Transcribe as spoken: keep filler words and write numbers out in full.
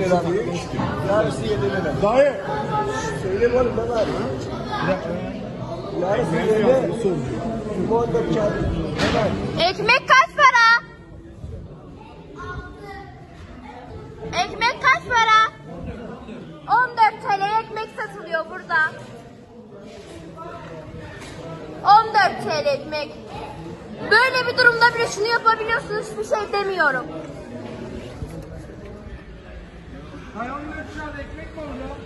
lira. Yarısı yedi lira. Dayı. Söyle oğlum ne var? Yarısı yedi. Bu on dört kağıt. Ne var? Ekmek kaç para? Ekmek kaç para? on dört T L ekmek satılıyor burada. on dört T L ekmek. Böyle bir durumda bile şunu yapabiliyorsunuz, hiçbir şey demiyorum. Hay on dört kağıt ekmek mi olacak?